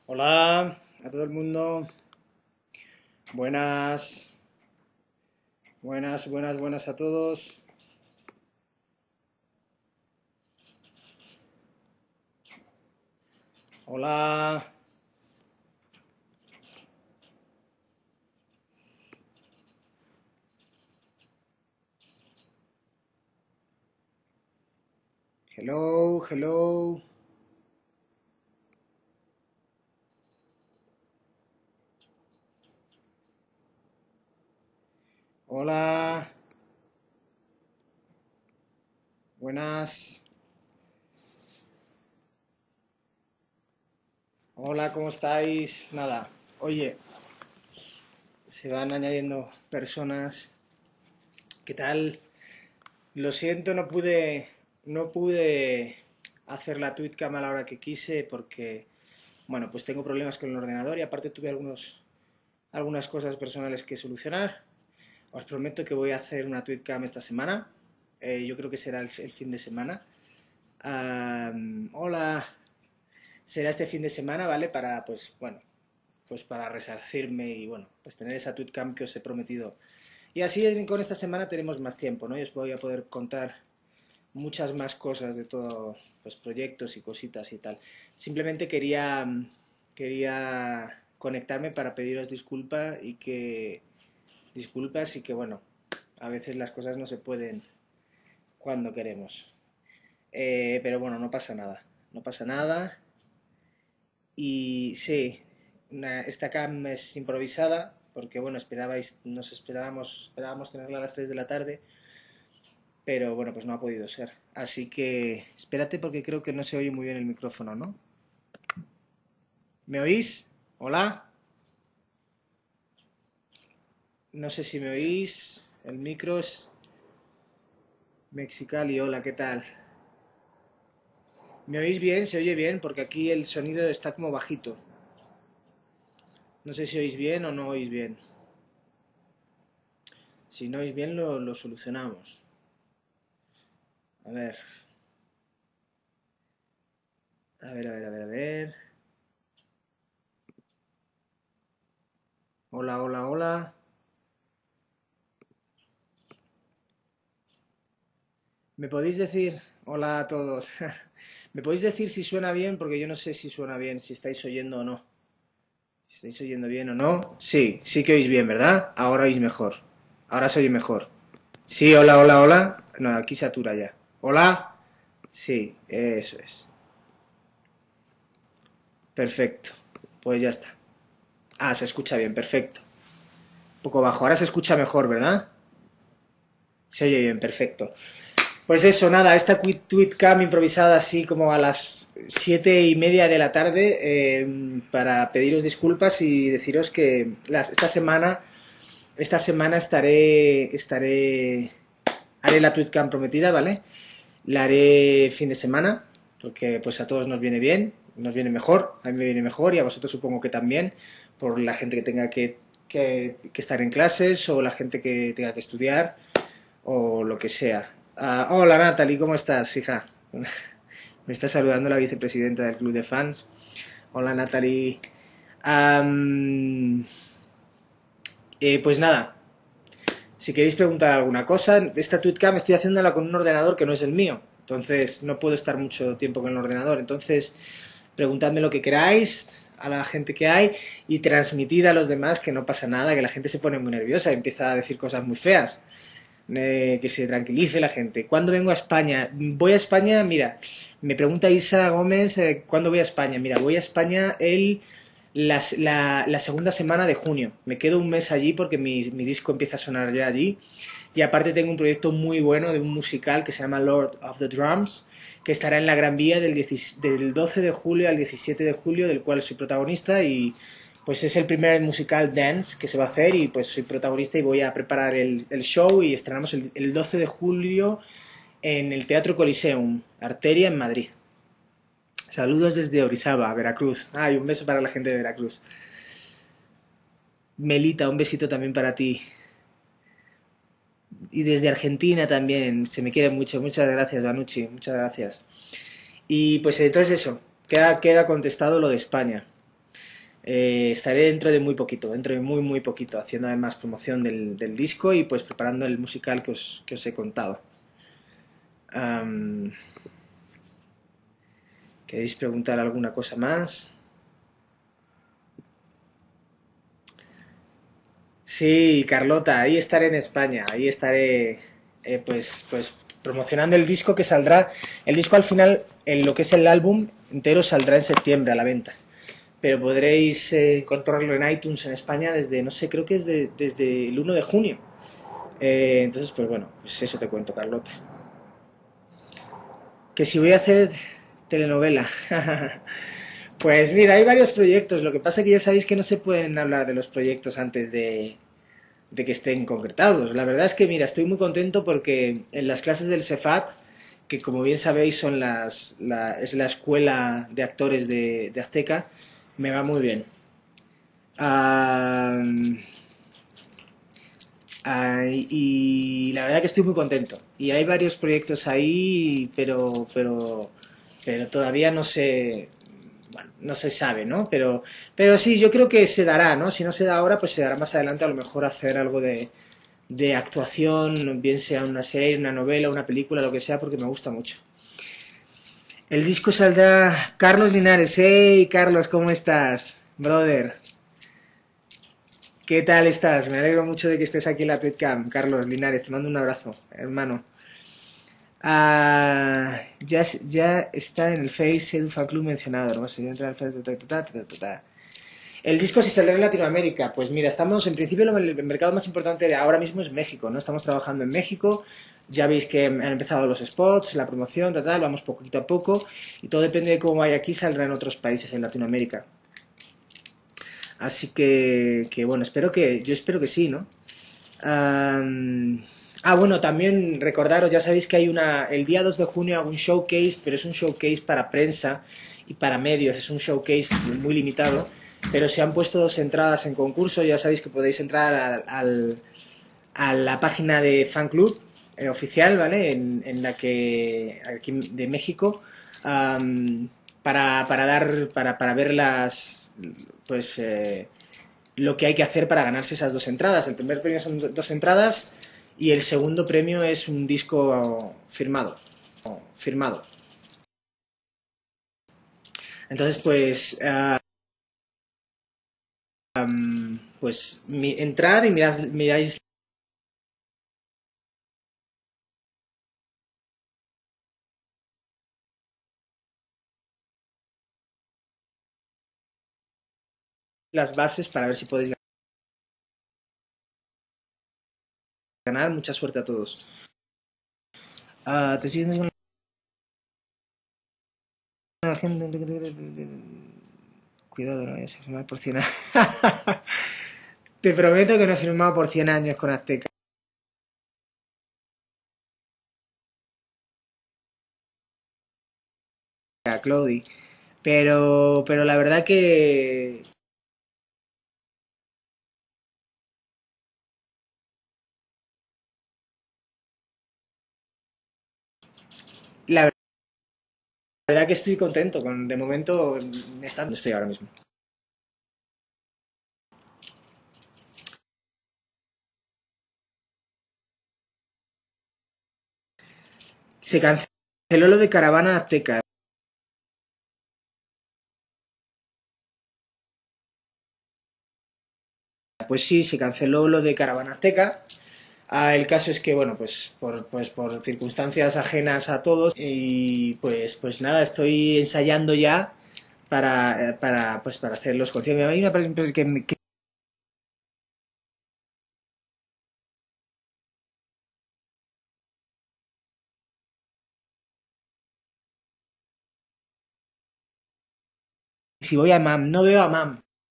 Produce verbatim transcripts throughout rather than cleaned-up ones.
Hola a todo el mundo. Buenas, buenas, buenas, buenas a todos. Hola. Hello, hello. Hola. Buenas. Hola, ¿cómo estáis? Nada. Oye, se van añadiendo personas. ¿Qué tal? Lo siento, no pude, no pude hacer la tweetcam a la hora que quise porque, bueno, pues tengo problemas con el ordenador y aparte tuve algunos, algunas cosas personales que solucionar. Os prometo que voy a hacer una tweetcam esta semana. Eh, yo creo que será el, el fin de semana. Am, hola. Será este fin de semana, ¿vale? Para, pues, bueno, pues para resarcirme y, bueno, pues tener esa tweetcam que os he prometido. Y así con esta semana tenemos más tiempo, ¿no? Y os voy a poder contar muchas más cosas de todo, pues proyectos y cositas y tal. Simplemente quería, quería conectarme para pediros disculpas y que, disculpas y que, bueno, a veces las cosas no se pueden cuando queremos. Eh, pero bueno, no pasa nada. No pasa nada. Y sí, una- esta cam es improvisada porque bueno, esperabais, nos esperábamos, esperábamos tenerla a las tres de la tarde, pero bueno, pues no ha podido ser. Así que espérate porque creo que no se oye muy bien el micrófono, ¿no? ¿Me oís? ¿Hola? No sé si me oís. El micro es Mexicali. Hola, ¿qué tal? ¿Me oís bien? ¿Se oye bien? Porque aquí el sonido está como bajito. No sé si oís bien o no oís bien. Si no oís bien, lo, lo solucionamos. A ver, a ver, a ver, a ver, a ver. Hola, hola, hola. ¿Me podéis decir? Hola a todos. ¿Me podéis decir si suena bien? Porque yo no sé si suena bien, si estáis oyendo o no. Si estáis oyendo bien o no. Sí, sí que oís bien, ¿verdad? Ahora oís mejor. Ahora se oye mejor. Sí, hola, hola, hola. No, aquí satura ya. Hola. Sí, eso es. Perfecto. Pues ya está. Ah, se escucha bien, perfecto. Un poco bajo. Ahora se escucha mejor, ¿verdad? Se oye bien, perfecto. Pues eso, nada, esta tweetcam improvisada así como a las siete y media de la tarde eh, para pediros disculpas y deciros que las, esta semana esta semana estaré estaré haré la tweetcam prometida, ¿vale? La haré fin de semana porque pues a todos nos viene bien, nos viene mejor, a mí me viene mejor y a vosotros supongo que también por la gente que tenga que, que, que estar en clases o la gente que tenga que estudiar o lo que sea. Ah, hola Natalie, ¿cómo estás, hija? Me está saludando la vicepresidenta del club de fans. Hola Natalie. Am, eh, pues nada, si queréis preguntar alguna cosa, esta tweetcam estoy haciéndola con un ordenador que no es el mío. Entonces no puedo estar mucho tiempo con el ordenador. Entonces preguntadme lo que queráis a la gente que hay y transmitid a los demás que no pasa nada, que la gente se pone muy nerviosa y empieza a decir cosas muy feas. Eh, que se tranquilice la gente. ¿Cuándo vengo a España? Voy a España, mira, me pregunta Isa Gómez, eh, ¿cuándo voy a España? Mira, voy a España el, la, la, la segunda semana de junio. Me quedo un mes allí porque mi, mi disco empieza a sonar ya allí. Y aparte tengo un proyecto muy bueno de un musical que se llama Lord of the Drums, que estará en la Gran Vía del, diez, del doce de julio al diecisiete de julio, del cual soy protagonista y pues es el primer musical dance que se va a hacer y pues soy protagonista y voy a preparar el, el show y estrenamos el, el doce de julio en el Teatro Coliseum, Arteria, en Madrid. Saludos desde Orizaba, Veracruz. Ay, un beso para la gente de Veracruz. Melita, un besito también para ti. Y desde Argentina también, se me quiere mucho. Muchas gracias, Banucci, muchas gracias. Y pues entonces eso, queda, queda contestado lo de España. Eh, estaré dentro de muy poquito, dentro de muy muy poquito, haciendo además promoción del, del disco y pues preparando el musical que os, que os he contado. Am, ¿Queréis preguntar alguna cosa más? Sí, Carlota, ahí estaré en España, ahí estaré eh, pues, pues promocionando el disco que saldrá. El disco al final, en lo que es el álbum entero, saldrá en septiembre a la venta. Pero podréis eh, encontrarlo en iTunes en España desde, no sé, creo que es de- desde el uno de junio. Eh, entonces, pues bueno, pues eso te cuento, Carlota. Que si voy a hacer telenovela. Pues mira, hay varios proyectos. Lo que pasa es que ya sabéis que no se pueden hablar de los proyectos antes de, de que estén concretados. La verdad es que, mira, estoy muy contento porque en las clases del Cefat, que como bien sabéis son las, la, es la escuela de actores de, de Azteca, me va muy bien. Ah, ah, y la verdad que estoy muy contento. Y hay varios proyectos ahí, pero, pero, pero todavía no sé, bueno, no se sabe, ¿no? Pero, pero sí, yo creo que se dará, ¿no? Si no se da ahora, pues se dará más adelante a lo mejor hacer algo de, de actuación, bien sea una serie, una novela, una película, lo que sea, porque me gusta mucho. El disco saldrá Carlos Linares. Hey, Carlos, ¿cómo estás? Brother, ¿qué tal estás? Me alegro mucho de que estés aquí en la Twitcam. Carlos Linares, te mando un abrazo, hermano. Ah, ya, ya está en el Face Edu Fan Club mencionado, ¿no? Se entra al Face de ta, ta, ta, ta, ta. El disco si saldrá en Latinoamérica, pues mira, estamos en principio el mercado más importante de ahora mismo es México, ¿no? Estamos trabajando en México, ya veis que han empezado los spots, la promoción, tal, tal, vamos poquito a poco y todo depende de cómo vaya aquí, saldrá en otros países en Latinoamérica. Así que, que bueno, espero que, yo espero que sí, ¿no? Um, ah, bueno, también recordaros, ya sabéis que hay una, el día dos de junio hago un showcase, pero es un showcase para prensa y para medios, es un showcase muy limitado, pero se han puesto dos entradas en concurso, ya sabéis que podéis entrar al, al, a la página de fan club eh, oficial, ¿vale? En, en, la que, aquí de México, um, para, para dar, para, para ver las, pues, eh, lo que hay que hacer para ganarse esas dos entradas. El primer premio son dos entradas y el segundo premio es un disco firmado. Firmado. Entonces, pues, uh, um, pues mi, entrad y mirad, miráis las bases para ver si podéis ganar. Mucha suerte a todos. Uh, te siguen con la gente. Cuidado, no vayas a firmar por cien años. Te prometo que no he firmado por cien años con Azteca, Claudi. Pero, pero la verdad que la verdad que estoy contento con, de momento, estando estoy ahora mismo. Se canceló lo de Caravana Azteca. Pues sí, se canceló lo de Caravana Azteca. Ah, el caso es que, bueno, pues por, pues por circunstancias ajenas a todos y pues, pues nada, estoy ensayando ya para, para, pues para hacer los conciertos. Hay una que, que si voy a MAM, no veo a MAM,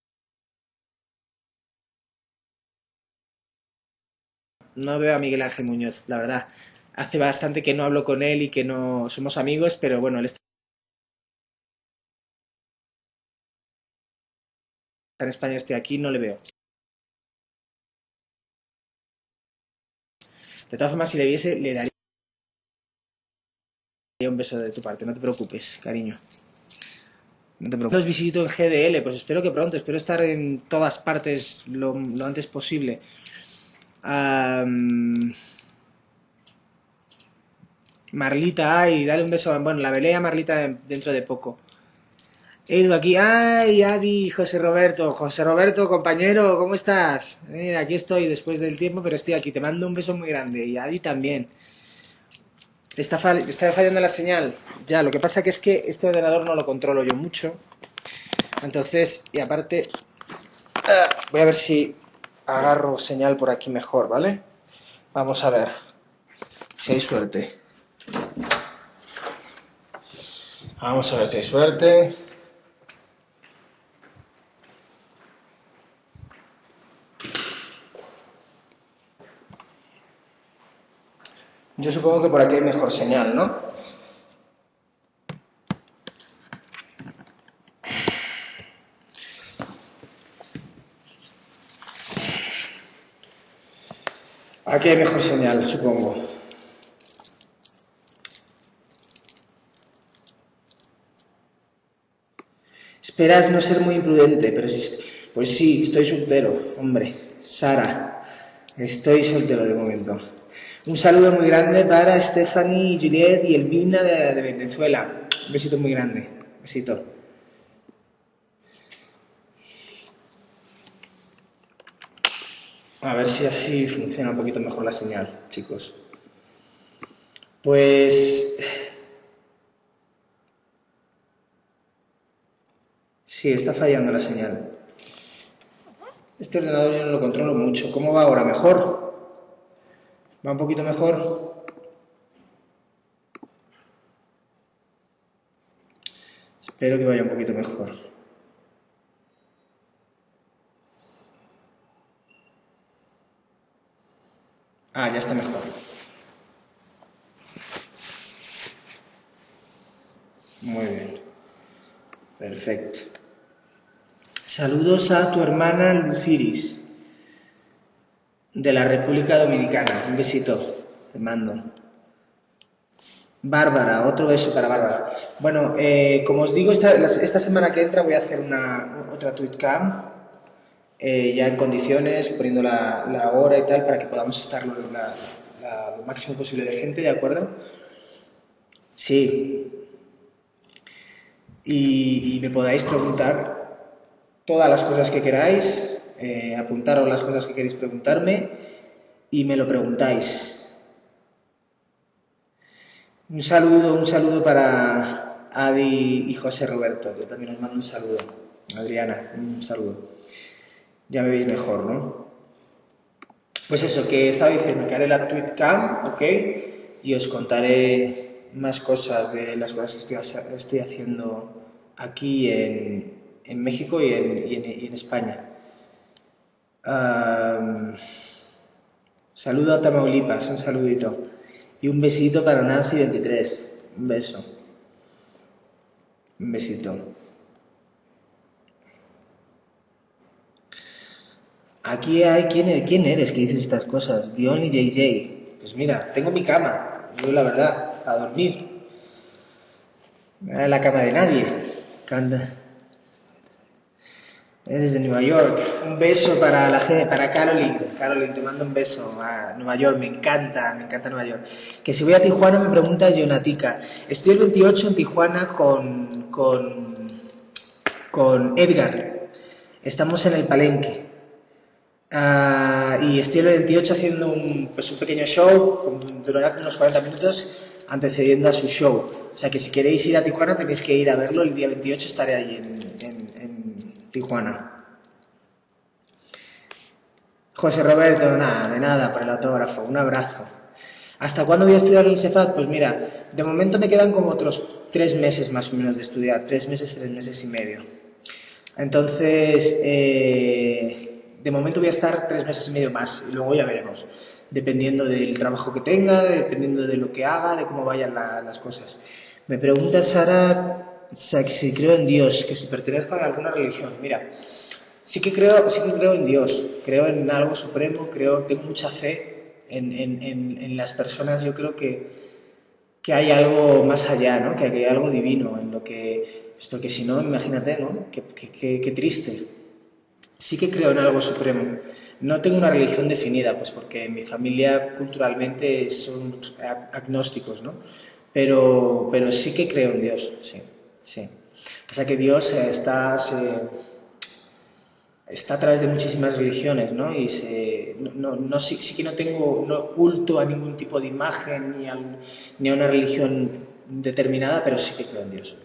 no veo a Miguel Ángel Muñoz, la verdad. Hace bastante que no hablo con él y que no somos amigos, pero bueno, él está en España, estoy aquí, no le veo. De todas formas, si le viese, le daría un beso de tu parte, no te preocupes, cariño. No te preocupes. Los visito en G D L, pues espero que pronto, espero estar en todas partes lo, lo antes posible. Um, Marlita, ay, dale un beso. Bueno, la velé a Marlita dentro de poco. Edu aquí, ay, Adi, José Roberto, José Roberto, compañero, ¿cómo estás? Mira, aquí estoy después del tiempo, pero estoy aquí, te mando un beso muy grande, y Adi también. Está, fall está fallando la señal, ya, lo que pasa que es que este ordenador no lo controlo yo mucho, entonces, y aparte, voy a ver si agarro señal por aquí mejor, ¿vale? Vamos a ver, si hay suerte. Vamos a ver si hay suerte. Yo supongo que por aquí hay mejor señal, ¿no? Aquí hay mejor señal, supongo. Esperas no ser muy imprudente, pero sí, pues sí, estoy soltero, hombre. Sara, estoy soltero de momento. Un saludo muy grande para Stephanie, Juliet y Elvina de, de Venezuela. Un besito muy grande. Un besito. A ver si así funciona un poquito mejor la señal, chicos. Pues... sí, está fallando la señal. Este ordenador yo no lo controlo mucho. ¿Cómo va ahora? ¿Mejor? ¿Va un poquito mejor? Espero que vaya un poquito mejor. Ah, ya está mejor. Muy bien. Perfecto. Saludos a tu hermana Luciris, de la República Dominicana. Un besito, te mando. Bárbara, otro beso para Bárbara. Bueno, eh, como os digo, esta, esta semana que entra voy a hacer una, otra TweetCam, eh, ya en condiciones, poniendo la, la hora y tal, para que podamos estar lo, la, la, lo máximo posible de gente, ¿de acuerdo? Sí. Y, y me podáis preguntar todas las cosas que queráis, eh, apuntaros las cosas que queréis preguntarme y me lo preguntáis. Un saludo, un saludo para Adi y José Roberto. Yo también os mando un saludo. Adriana, un saludo. Ya me veis mejor, ¿no? Pues eso, que estaba diciendo que haré la TweetCam, ¿ok? Y os contaré más cosas de las cosas que estoy, estoy haciendo aquí en, en México y en, y en, y en España. Um, saludo a Tamaulipas, un saludito. Y un besito para Nancy veintitrés. Un beso. Un besito. Aquí hay... ¿Quién eres, ¿Quién eres que dices estas cosas? Dion y J J. Pues mira, tengo mi cama. Yo la verdad, a dormir. No es la cama de nadie. Canta. Desde Nueva York. Un beso para la gente, para Caroline. Caroline, te mando un beso a Nueva York. Me encanta, me encanta Nueva York. Que si voy a Tijuana me pregunta Jonatica. Estoy el veintiocho en Tijuana con, con, con Edgar. Estamos en el Palenque. Uh, y estoy el veintiocho haciendo un, pues un pequeño show. Durará unos cuarenta minutos antecediendo a su show. O sea que si queréis ir a Tijuana tenéis que ir a verlo. El día veintiocho estaré allí en, en, en Tijuana. José Roberto, nada, de nada por el autógrafo, un abrazo. ¿Hasta cuándo voy a estudiar el CEFAT? Pues mira, de momento me quedan como otros tres meses más o menos de estudiar, tres meses, tres meses y medio. Entonces, eh, de momento voy a estar tres meses y medio más y luego ya veremos, dependiendo del trabajo que tenga, dependiendo de lo que haga, de cómo vayan la, las cosas. Me pregunta Sara si creo en Dios, que si pertenezco a alguna religión. Mira, sí que creo, sí que creo en Dios, creo en algo supremo, creo, tengo mucha fe en, en, en, en las personas. Yo creo que, que hay algo más allá, ¿no? Que hay algo divino en lo que pues porque si no, imagínate, ¿no? Qué, qué, qué, qué triste. Sí que creo en algo supremo. No tengo una religión definida, pues porque en mi familia culturalmente son agnósticos, ¿no? Pero, pero sí que creo en Dios, sí, sí. Pasa que Dios está, se, está a través de muchísimas religiones, ¿no? Y se, no, no, no, sí, sí que no tengo no culto a ningún tipo de imagen ni a, ni a una religión determinada, pero sí que creo en Dios.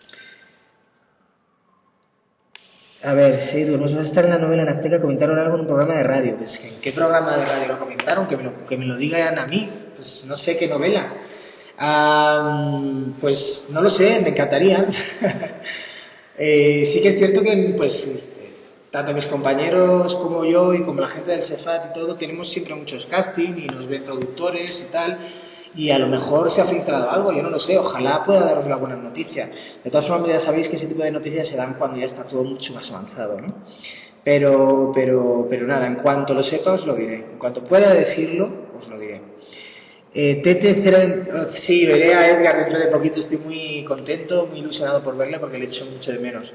A ver, sí, vas a estar en la novela en Azteca, comentaron algo en un programa de radio. Pues, ¿en qué programa de radio lo comentaron? Que me lo, que me lo digan a mí. Pues no sé qué novela. Um, pues no lo sé, me encantaría. eh, sí que es cierto que pues este, tanto mis compañeros como yo y como la gente del Cefat y todo, tenemos siempre muchos casting y nos ven productores y tal. Y a lo mejor se ha filtrado algo, yo no lo sé, ojalá pueda daros la buena noticia. De todas formas, ya sabéis que ese tipo de noticias se dan cuando ya está todo mucho más avanzado, ¿no? Pero, pero, pero nada, en cuanto lo sepa os lo diré. En cuanto pueda decirlo, os lo diré. Eh, Tete cero veinte, oh, sí, veré a Edgar dentro de poquito, estoy muy contento, muy ilusionado por verle porque le echo mucho de menos.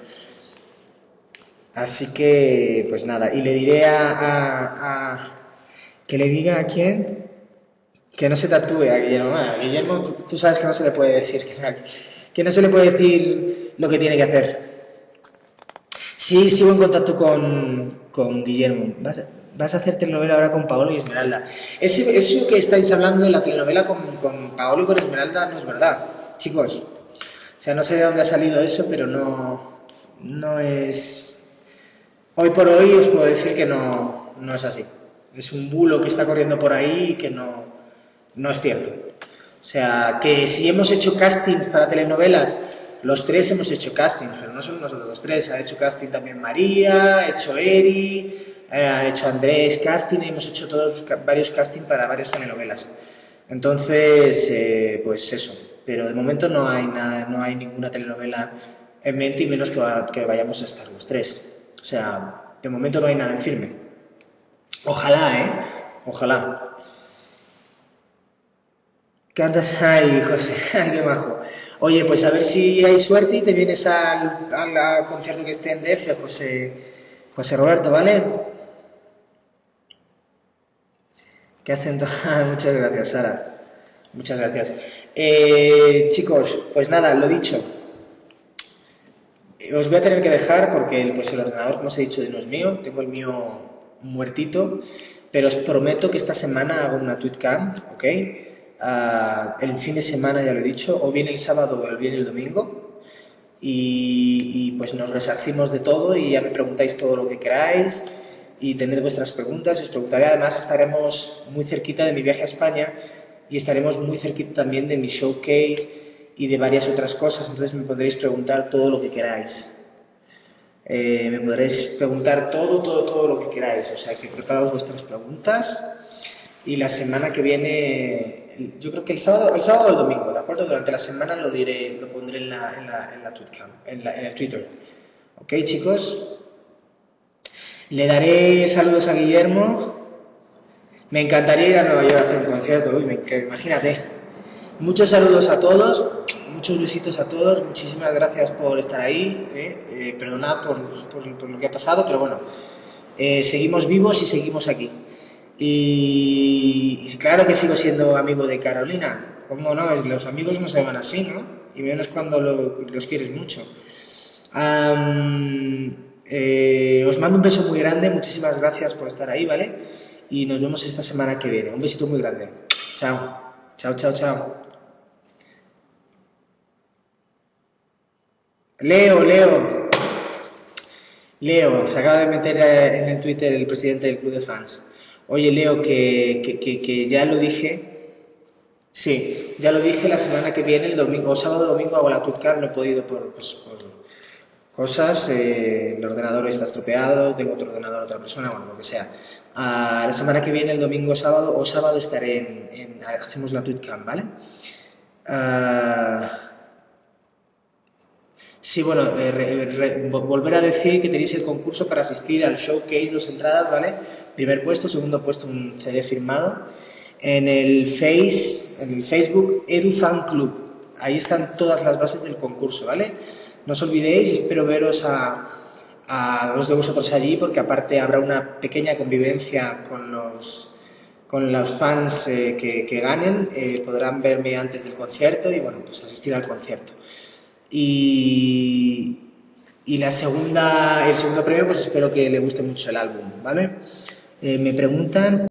Así que, pues nada, y le diré a... a, a que le diga a quién... Que no se tatúe a Guillermo. A Guillermo, tú, tú sabes que no se le puede decir, que, que no se le puede decir lo que tiene que hacer. Sí, sigo en contacto con, con Guillermo. Vas, vas a hacer telenovela ahora con Paolo y Esmeralda. Eso, eso que estáis hablando de la telenovela con, con Paolo y con Esmeralda no es verdad, chicos. O sea, no sé de dónde ha salido eso, pero no, no es... Hoy por hoy os puedo decir que no, no es así. Es un bulo que está corriendo por ahí y que no... No es cierto. O sea, que si hemos hecho castings para telenovelas, los tres hemos hecho castings, pero no solo nosotros los tres. Ha hecho casting también María, ha hecho Eri, eh, ha hecho Andrés casting, y hemos hecho todos varios castings para varias telenovelas. Entonces, eh, pues eso. Pero de momento no hay nada, no hay ninguna telenovela en mente y menos que, va, que vayamos a estar los tres. O sea, de momento no hay nada en firme. Ojalá, ¿eh? Ojalá. ¿Qué andas? Ay, José, ay, qué majo. Oye, pues a ver si hay suerte y te vienes al, al, al concierto que esté en D F, José, José Roberto, ¿vale? ¿Qué acento? Muchas gracias, Sara. Muchas gracias. Eh, chicos, pues nada, lo dicho. Os voy a tener que dejar porque pues el ordenador, como os he dicho, no es mío. Tengo el mío muertito. Pero os prometo que esta semana hago una tweetcam, ¿ok? Uh, el fin de semana, ya lo he dicho, o bien el sábado o bien el domingo, y, y pues nos resarcimos de todo y ya me preguntáis todo lo que queráis y tened vuestras preguntas, os preguntaré. Además estaremos muy cerquita de mi viaje a España y estaremos muy cerquita también de mi showcase y de varias otras cosas, entonces me podréis preguntar todo lo que queráis. Eh, me podréis preguntar todo, todo, todo lo que queráis, o sea que preparaos vuestras preguntas. Y la semana que viene, yo creo que el sábado, el sábado o el domingo, ¿de acuerdo? Durante la semana lo diré, lo pondré en la, en la, en la tweetcam, en, la, en el Twitter. ¿Ok, chicos? Le daré saludos a Guillermo. Me encantaría ir a Nueva York a hacer un concierto, uy, me, imagínate. Muchos saludos a todos, muchos besitos a todos, muchísimas gracias por estar ahí, eh, eh, perdonad por, por, por lo que ha pasado, pero bueno, eh, seguimos vivos y seguimos aquí. Y, y claro que sigo siendo amigo de Carolina, ¿cómo no? Los amigos no se van así, ¿no? Y menos cuando lo, los quieres mucho. Um, eh, os mando un beso muy grande, muchísimas gracias por estar ahí, ¿vale? Y nos vemos esta semana que viene. Un besito muy grande. Chao. Chao, chao, chao. Leo, Leo. Leo, se acaba de meter en el Twitter el presidente del club de fans. Oye, Leo, que, que, que, que ya lo dije. Sí, ya lo dije la semana que viene, el domingo, o sábado o domingo hago la tweetcam, no he podido por, pues, por cosas, eh, el ordenador está estropeado, tengo otro ordenador a otra persona, bueno, lo que sea. Uh, la semana que viene, el domingo, sábado o sábado estaré en, en hacemos la tweetcam, ¿vale? Uh, sí, bueno, eh, re, re, volver a decir que tenéis el concurso para asistir al showcase, dos entradas, ¿vale? Primer puesto, segundo puesto, un C D firmado. En el Face, en el Facebook, EduFan Club. Ahí están todas las bases del concurso, ¿vale? No os olvidéis, espero veros a, a dos de vosotros allí, porque aparte habrá una pequeña convivencia con los, con los fans eh, que, que ganen, eh, podrán verme antes del concierto y bueno, pues asistir al concierto. Y, y la segunda, el segundo premio, pues espero que le guste mucho el álbum, ¿vale? Eh, me preguntan...